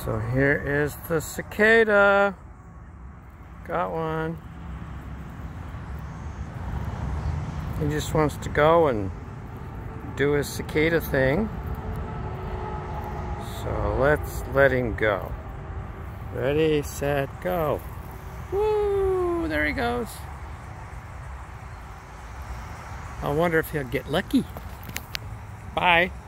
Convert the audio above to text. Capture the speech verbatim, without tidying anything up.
So here is the cicada. Got one. He just wants to go and do his cicada thing. So let's let him go. Ready, set, go. Woo! There he goes. I wonder if he'll get lucky. Bye.